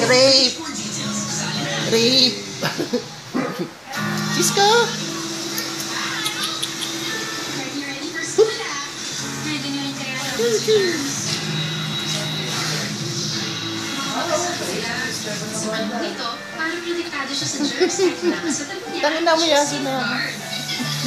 Rape! Rape! Cisco! Dito, parang protektado siya sa germs. Tangin na mo yan, sino?